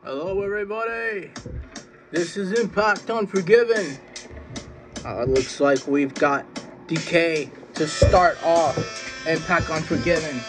Hello everybody, this is Impact Unforgiven. Looks like we've got Decay to start off Impact Unforgiven.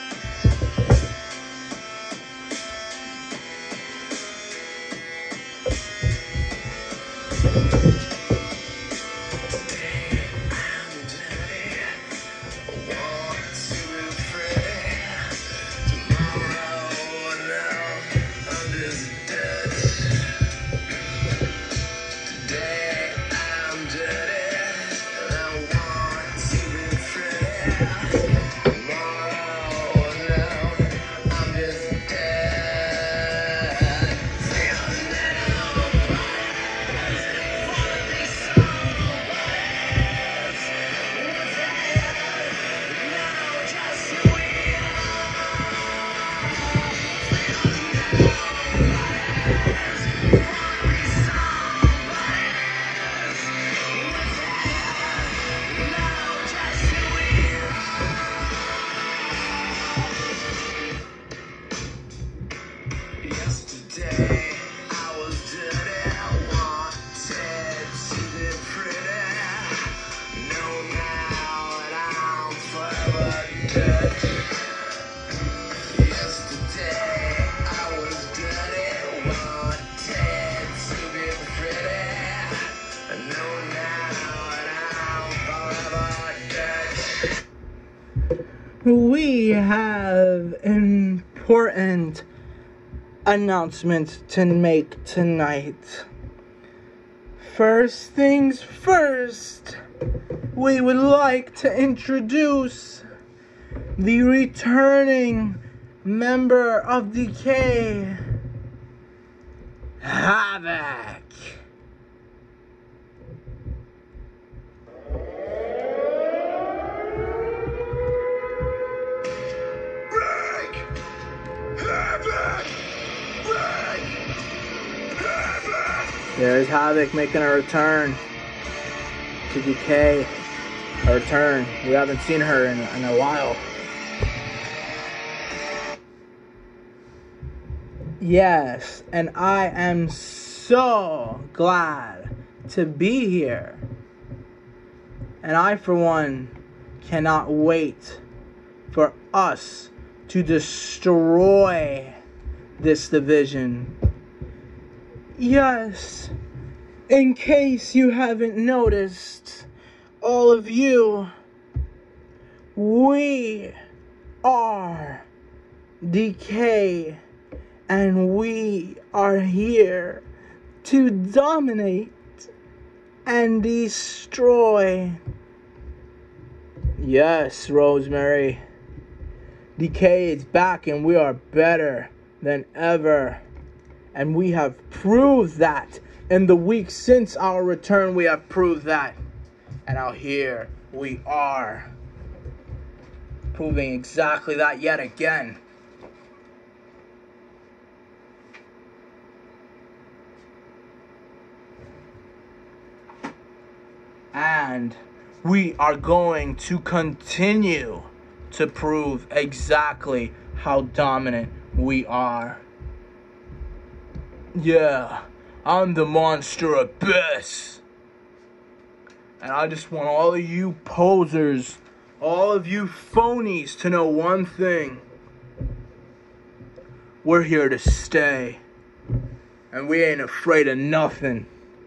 We have important announcements to make tonight. First things first, we would like to introduce the returning member of Decay, Havok. There's Havok making a return to Decay. A return. We haven't seen her in a while. Yes, and I am so glad to be here. And I, for one, cannot wait for us to destroy this division. Yes, in case you haven't noticed, all of you, we are Decay, and we are here to dominate and destroy. Yes, Rosemary, Decay is back and we are better than ever. And we have proved that. In the weeks since our return, we have proved that. And out here, we are proving exactly that yet again. And we are going to continue to prove exactly how dominant we are. Yeah, I'm the monster abyss. And I just want all of you posers, all of you phonies to know one thing. We're here to stay. And we ain't afraid of nothing.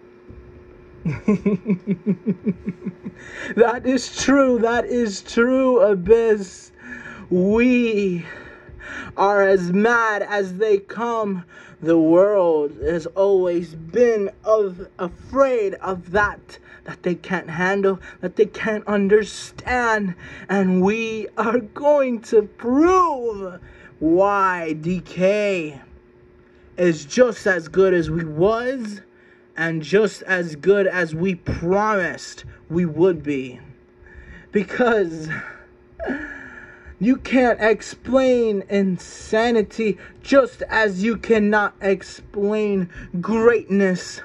That is true, Abyss. We are as mad as they come. The world has always been afraid of that they can't handle, that they can't understand. And we are going to prove why Decay is just as good as we was and just as good as we promised we would be. Because you can't explain insanity just as you cannot explain greatness.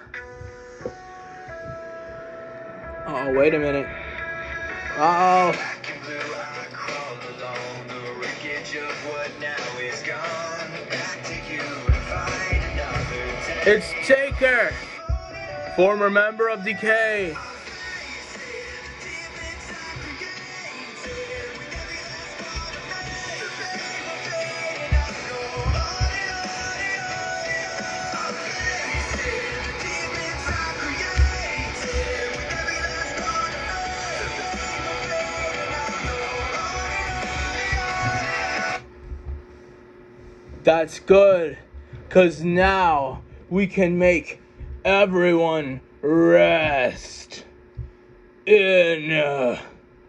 Oh, wait a minute. Uh-oh. It's Taker, former member of Decay. That's good, 'cause now we can make everyone rest in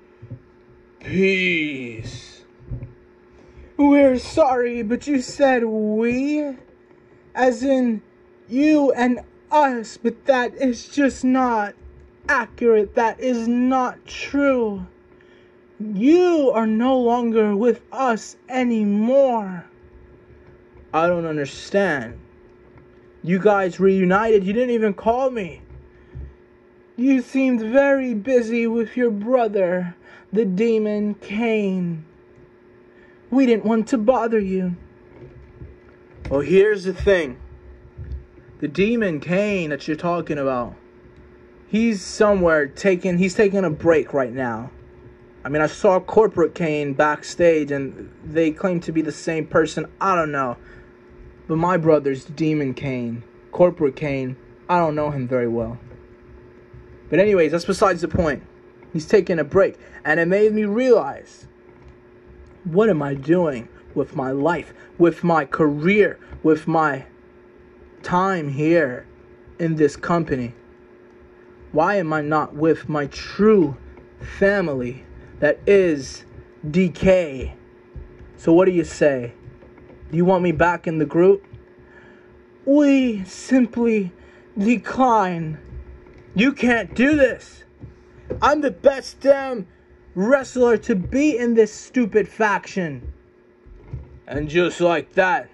peace. We're sorry, but you said we, as in you and us, but that is just not accurate. That is not true. You are no longer with us anymore. I don't understand. You guys reunited. You didn't even call me. You seemed very busy with your brother, the demon Cain. We didn't want to bother you. Well, here's the thing. The demon Cain that you're talking about, he's somewhere he's taking a break right now. I mean, I saw Corporate Cain backstage and they claim to be the same person. I don't know. But my brother's Demon Cain. Corporate Cain, I don't know him very well. But anyways, that's besides the point. He's taking a break. And it made me realize, what am I doing with my life, with my career, with my time here in this company? Why am I not with my true family that is Decay? So what do you say? Do you want me back in the group? We simply decline. You can't do this. I'm the best damn wrestler to be in this stupid faction. And just like that,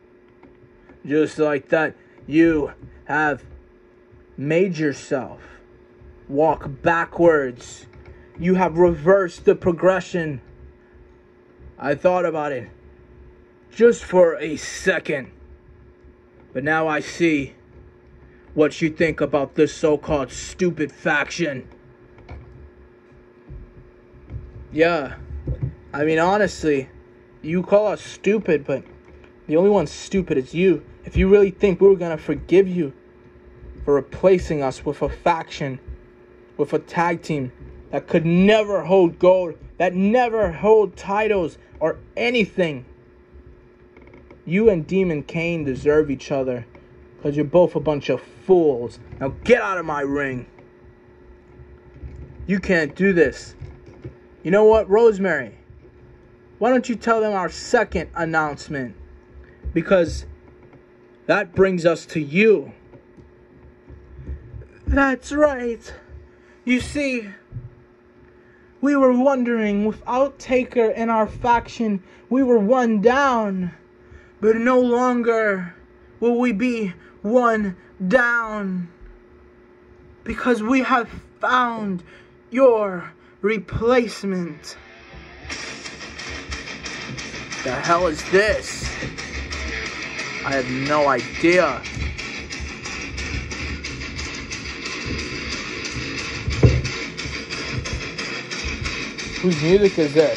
you have made yourself walk backwards. You have reversed the progression. I thought about it just for a second. But now I see what you think about this so-called stupid faction. Yeah, I mean, honestly, you call us stupid, but the only one stupid is you. If you really think we were gonna forgive you for replacing us with a faction, with a tag team that could never hold gold, that never hold titles or anything. You and Demon Cain deserve each other, because you're both a bunch of fools. Now get out of my ring. You can't do this. You know what, Rosemary? Why don't you tell them our second announcement? Because that brings us to you. That's right. You see, we were wondering, without Taker in our faction, we were one down. But no longer will we be one down. Because we have found your replacement. The hell is this? I have no idea. Whose music is this?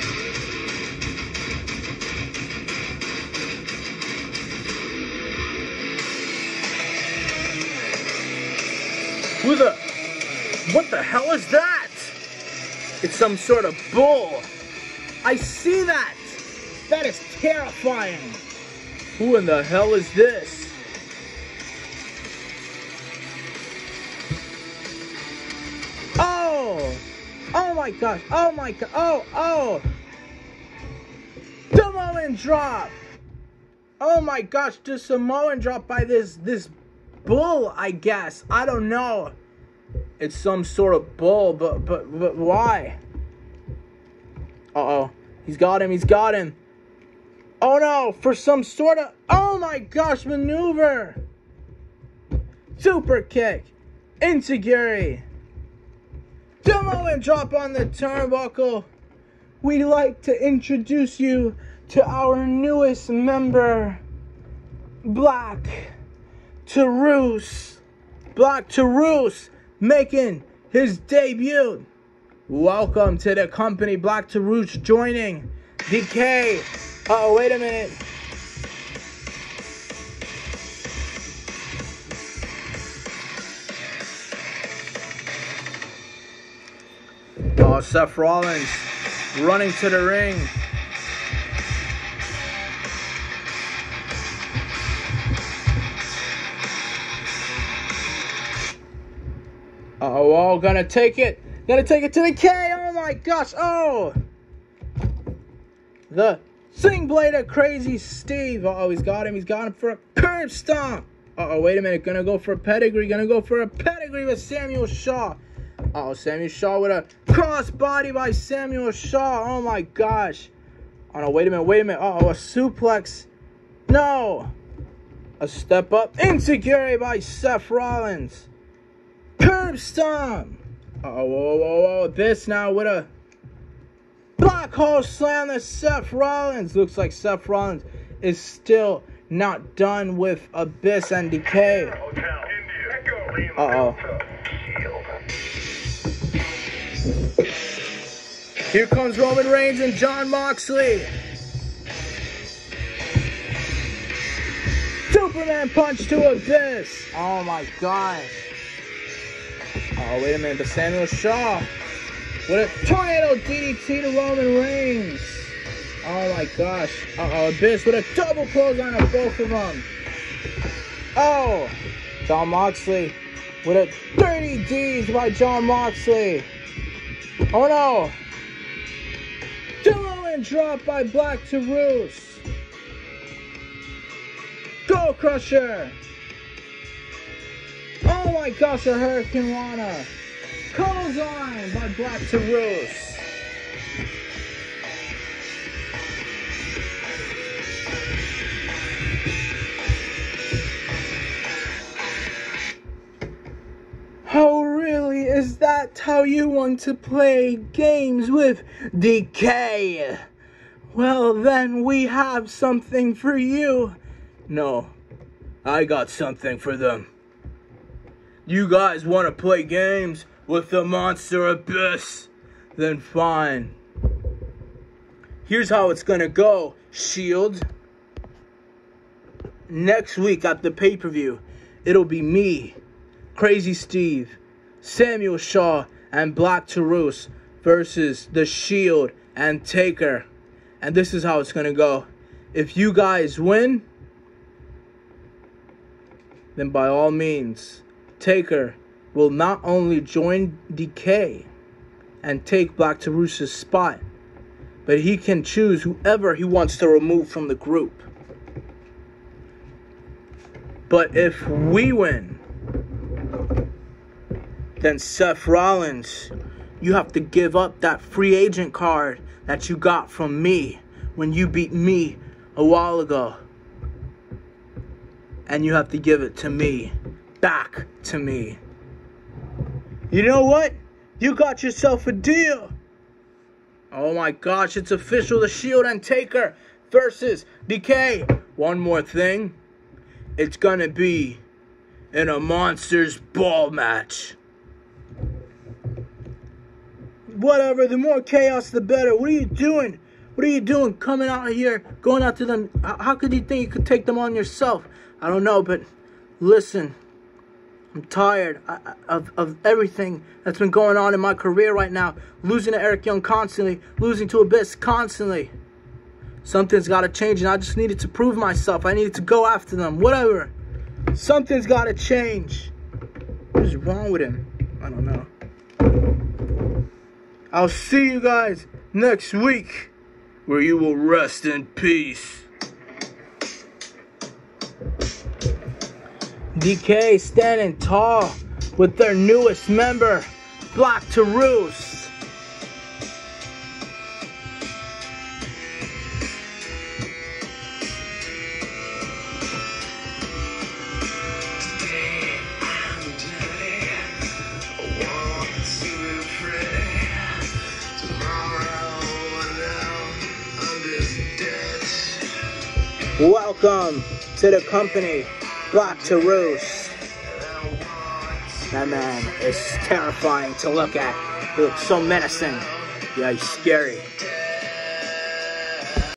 What the hell is that? It's some sort of bull. I see that. That is terrifying. Who in the hell is this? Oh! Oh my gosh. Oh my god. Oh! Samoan drop. Oh my gosh, the Samoan drop by this bull, I guess. I don't know. It's some sort of bull, but why? Uh-oh. He's got him. Oh no, for some sort of, oh my gosh, maneuver. Super kick. Insecurity. Samoan drop on the turnbuckle. We'd like to introduce you to our newest member, Black to Roos. Black to Roos making his debut. Welcome to the company. Black to Roos joining Decay. Oh, wait a minute. Oh, Seth Rollins running to the ring. Oh, gonna take it to the K. Oh my gosh. Oh, the sling blade of Crazy Steve. Oh, he's got him for a curb stomp. Oh, wait a minute. Gonna go for a pedigree with Samuel Shaw. Oh, Samuel Shaw with a cross body by Samuel Shaw. Oh my gosh. Oh no, wait a minute. Oh, a suplex. No. A step up insecurity by Seth Rollins. Curb stomp. Whoa. This now with a black hole slam to Seth Rollins. Looks like Seth Rollins is still not done with Abyss and Decay. Uh-oh. Here comes Roman Reigns and Jon Moxley. Superman punch to Abyss. Oh my gosh. Oh, wait a minute. But Samuel Shaw with a tornado DDT to Roman Reigns. Oh my gosh. Abyss with a double clothesline of both of them. Oh, Jon Moxley with a 30 Ds by Jon Moxley. Oh no. And drop by Black to Roos. Go Crusher. Oh my gosh, a Hurricane Rana. Clothesline by Black to Roos. Oh really? Is that how you want to play games with Decay? Well then we have something for you. No, I got something for them. You guys want to play games with the Monster Abyss? Then fine. Here's how it's gonna go, Shield. Next week at the pay-per-view, it'll be me, Crazy Steve, Samuel Shaw, and Black to Roos versus the Shield and Taker. And this is how it's gonna go. If you guys win, then by all means, Taker will not only join Decay and take Black to Roos' spot, but he can choose whoever he wants to remove from the group. But if we win, then Seth Rollins, you have to give up that free agent card that you got from me when you beat me a while ago. And you have to give it to me, back to me. You know what? You got yourself a deal. Oh my gosh, it's official. The Shield and Taker versus Decay. One more thing. It's gonna be in a Monsters Ball match. Whatever, the more chaos, the better. What are you doing? What are you doing coming out here, going out to them? How could you think you could take them on yourself? I don't know, but listen, I'm tired of everything that's been going on in my career right now. Losing to Eric Young constantly, losing to Abyss constantly. Something's got to change, and I just needed to prove myself. I needed to go after them, whatever. Something's got to change. What is wrong with him? I don't know. I'll see you guys next week, where you will rest in peace. Decay standing tall with their newest member, Black to Roos. Welcome to the company. Black to Roost. That man is terrifying to look at. He looks so menacing. Yeah, he's scary.